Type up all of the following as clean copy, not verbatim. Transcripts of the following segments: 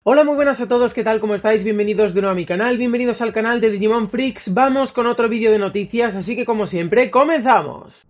Hola, muy buenas a todos, ¿qué tal? ¿Cómo estáis? Bienvenidos de nuevo a mi canal, bienvenidos al canal de Digimon Freaks. Vamos con otro vídeo de noticias, así que como siempre, ¡comenzamos!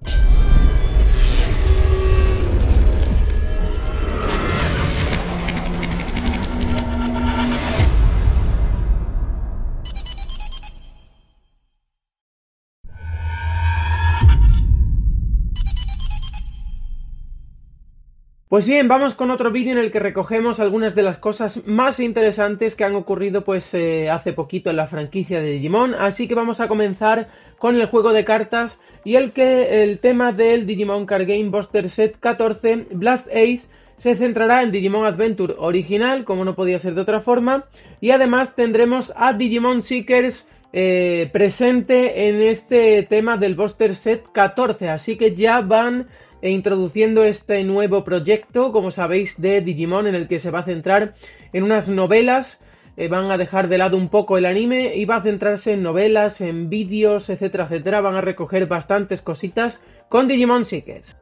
Pues bien, vamos con otro vídeo en el que recogemos algunas de las cosas más interesantes que han ocurrido hace poquito en la franquicia de Digimon, así que vamos a comenzar con el juego de cartas y el tema del Digimon Card Game Booster Set 14 Blast Ace se centrará en Digimon Adventure original, como no podía ser de otra forma, y además tendremos a Digimon Seekers presente en este tema del Booster Set 14, así que ya van introduciendo este nuevo proyecto, como sabéis, de Digimon, en el que se va a centrar en unas novelas. Van a dejar de lado un poco el anime y va a centrarse en novelas, en vídeos, etcétera, etcétera. Van a recoger bastantes cositas con Digimon Seekers.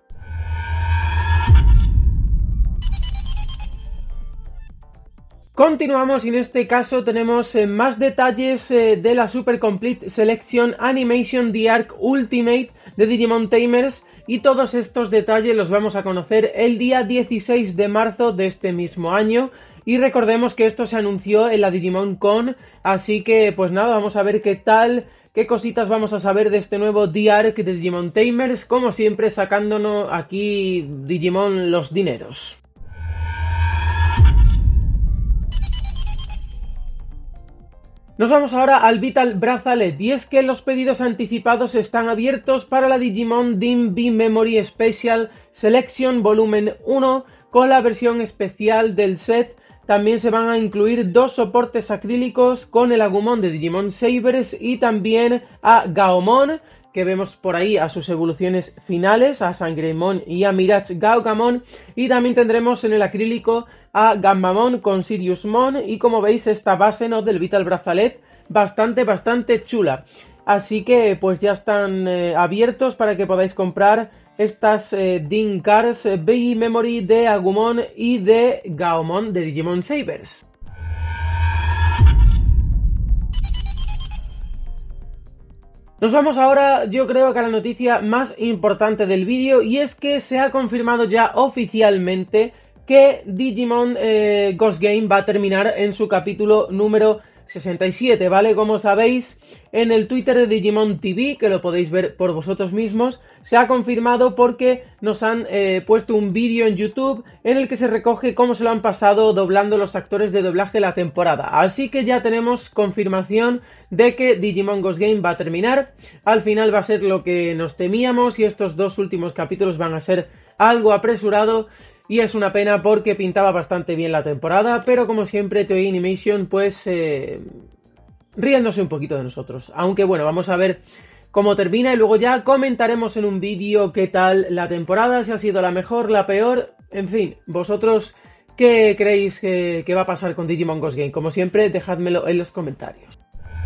Continuamos y en este caso tenemos más detalles de la Super Complete Selection Animation The Arc Ultimate de Digimon Tamers, y todos estos detalles los vamos a conocer el día 16 de marzo de este mismo año. Y recordemos que esto se anunció en la Digimon Con, así que pues nada, vamos a ver qué tal, qué cositas vamos a saber de este nuevo The Arc de Digimon Tamers, como siempre sacándonos aquí Digimon los dineros. Nos vamos ahora al Vital Bracelet, y es que los pedidos anticipados están abiertos para la Digimon DIM-B Memory Special Selection Volumen 1 con la versión especial del set. También se van a incluir dos soportes acrílicos con el Agumon de Digimon Sabers y también a Gaomon, que vemos por ahí a sus evoluciones finales, a Sangremon y a Mirage Gaugamon, y también tendremos en el acrílico a Gambamon con Siriusmon, y como veis esta base, ¿no?, del Vital Bracelet bastante chula. Así que pues ya están abiertos para que podáis comprar estas DIN Cards B Memory de Agumon y de Gaomon de Digimon Sabers. Nos vamos ahora, yo creo que a la noticia más importante del vídeo, y es que se ha confirmado ya oficialmente que Digimon Ghost Game va a terminar en su capítulo número 67, ¿vale? Como sabéis, en el Twitter de Digimon TV, que lo podéis ver por vosotros mismos, se ha confirmado porque nos han puesto un vídeo en YouTube en el que se recoge cómo se lo han pasado doblando los actores de doblaje la temporada. Así que ya tenemos confirmación de que Digimon Ghost Game va a terminar. Al final va a ser lo que nos temíamos, y estos dos últimos capítulos van a ser algo apresurado. Y es una pena porque pintaba bastante bien la temporada, pero como siempre Toei Animation pues riéndose un poquito de nosotros. Aunque bueno, vamos a ver cómo termina y luego ya comentaremos en un vídeo qué tal la temporada, si ha sido la mejor, la peor, en fin, vosotros qué creéis que va a pasar con Digimon Ghost Game. Como siempre, dejádmelo en los comentarios.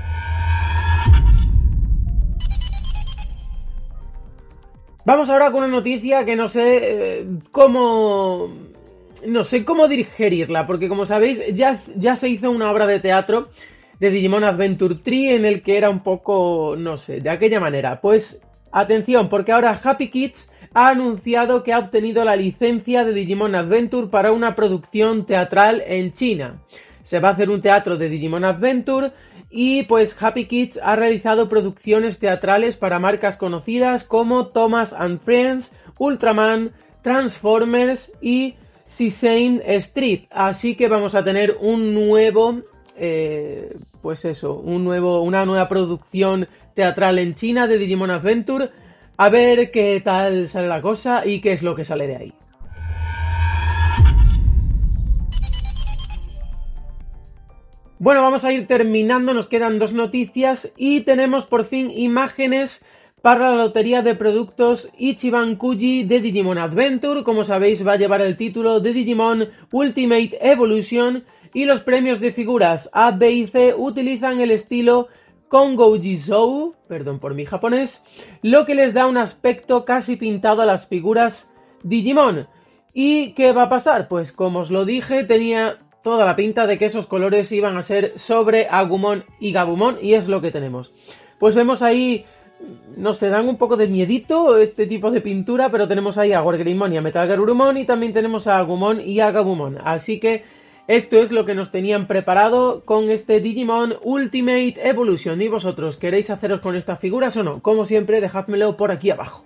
Vamos ahora con una noticia que no sé cómo digerirla, porque como sabéis ya se hizo una obra de teatro de Digimon Adventure 3 en el que era un poco, no sé, de aquella manera. Pues atención, porque ahora Happy Kids ha anunciado que ha obtenido la licencia de Digimon Adventure para una producción teatral en China. Se va a hacer un teatro de Digimon Adventure y pues Happy Kids ha realizado producciones teatrales para marcas conocidas como Thomas & Friends, Ultraman, Transformers y Sesame Street. Así que vamos a tener un nuevo, una nueva producción teatral en China de Digimon Adventure. A ver qué tal sale la cosa y qué es lo que sale de ahí. Bueno, vamos a ir terminando, nos quedan dos noticias y tenemos por fin imágenes para la lotería de productos Ichiban Kuji de Digimon Adventure. Como sabéis, va a llevar el título de Digimon Ultimate Evolution, y los premios de figuras A, B y C utilizan el estilo Kongouji-Zou, perdón por mi japonés, lo que les da un aspecto casi pintado a las figuras Digimon. ¿Y qué va a pasar? Pues como os lo dije, tenía toda la pinta de que esos colores iban a ser sobre Agumon y Gabumon, y es lo que tenemos. Pues vemos ahí, no sé, dan un poco de miedito este tipo de pintura, pero tenemos ahí a Wargreymon y a Metal Garurumon, y también tenemos a Agumon y a Gabumon. Así que esto es lo que nos tenían preparado con este Digimon Ultimate Evolution. ¿Y vosotros queréis haceros con estas figuras o no? Como siempre, dejádmelo por aquí abajo.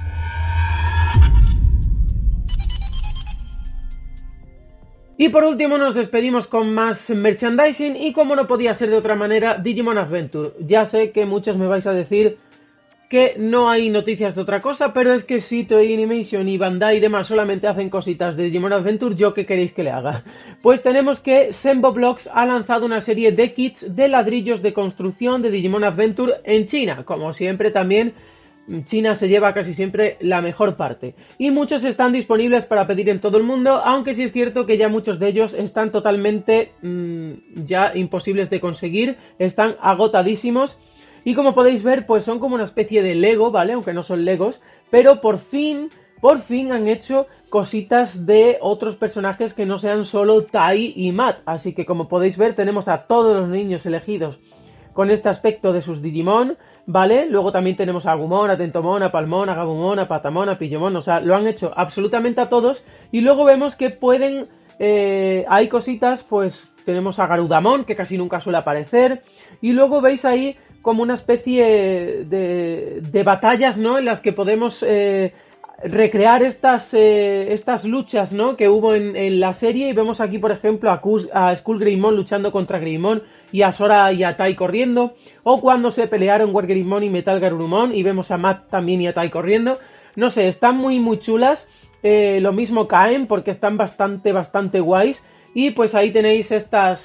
Y por último nos despedimos con más merchandising y como no podía ser de otra manera, Digimon Adventure. Ya sé que muchos me vais a decir que no hay noticias de otra cosa, pero es que si Toei Animation y Bandai y demás solamente hacen cositas de Digimon Adventure, ¿yo qué queréis que le haga? Pues tenemos que Sembo Blocks ha lanzado una serie de kits de ladrillos de construcción de Digimon Adventure en China. Como siempre también China se lleva casi siempre la mejor parte. Y muchos están disponibles para pedir en todo el mundo, aunque sí es cierto que ya muchos de ellos están totalmente ya imposibles de conseguir, están agotadísimos. Y como podéis ver, pues son como una especie de Lego, ¿vale? Aunque no son Legos, pero por fin han hecho cositas de otros personajes que no sean solo Tai y Matt. Así que como podéis ver, tenemos a todos los niños elegidos con este aspecto de sus Digimon, ¿vale? Luego también tenemos a Agumon, a Tentomon, a Palmon, a Gabumon, a Patamon, a Pillomon, o sea, lo han hecho absolutamente a todos. Y luego vemos que pueden, hay cositas, pues tenemos a Garudamon, que casi nunca suele aparecer. Y luego veis ahí como una especie de batallas, ¿no? En las que podemos recrear estas luchas, ¿no? Que hubo en la serie. Y vemos aquí, por ejemplo, a Skull Greymon luchando contra Greymon y a Sora y a Tai corriendo. O cuando se pelearon Wargreymon y Metal Garurumon y vemos a Matt también y a Tai corriendo. No sé, están muy chulas. Lo mismo caen porque están bastante guays. Y pues ahí tenéis estos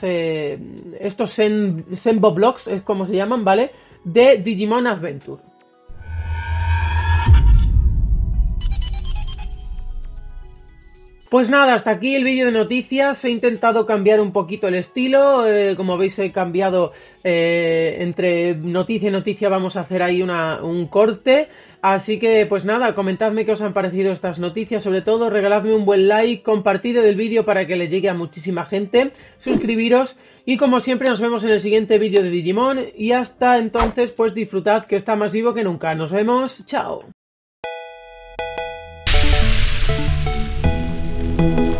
Sembo Blocks, es como se llaman, ¿vale? De Digimon Adventure. Pues nada, hasta aquí el vídeo de noticias. He intentado cambiar un poquito el estilo. Como veis, he cambiado entre noticia y noticia. Vamos a hacer ahí un corte. Así que, pues nada, comentadme qué os han parecido estas noticias. Sobre todo, regaladme un buen like, compartid el vídeo para que le llegue a muchísima gente. Suscribiros. Y como siempre, nos vemos en el siguiente vídeo de Digimon. Y hasta entonces, pues disfrutad que está más vivo que nunca. Nos vemos. Chao.